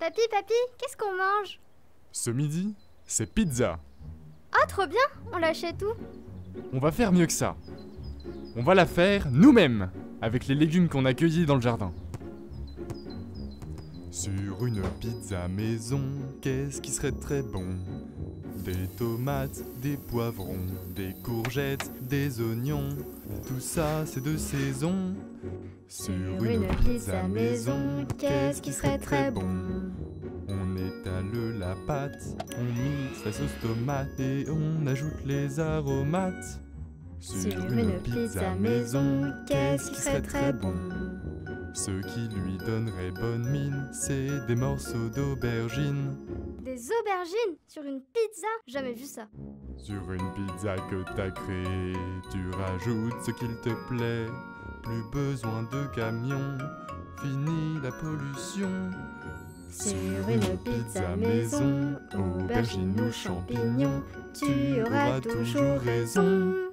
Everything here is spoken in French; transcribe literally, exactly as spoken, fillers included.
Papy, papy, qu'est-ce qu'on mange? Ce midi, c'est pizza. Ah, trop bien, on l'achète où? On va faire mieux que ça. On va la faire nous-mêmes, avec les légumes qu'on a cueillis dans le jardin. Sur une pizza maison, qu'est-ce qui serait très bon? Des tomates, des poivrons, des courgettes, des oignons, tout ça c'est de saison. Sur une pizza maison, qu'est-ce qui serait très bon? On étale la pâte, on mixe la sauce tomate et on ajoute les aromates. Sur une pizza maison, qu'est-ce qui serait très bon? Ce qui lui donnerait bonne mine, c'est des morceaux d'aubergine. Des aubergines sur une pizza? Jamais vu ça. Sur une pizza que t'as créée, tu rajoutes ce qu'il te plaît. Plus besoin de camion, fini la pollution. Sur une pizza maison, aubergines ou champignons, tu auras toujours raison.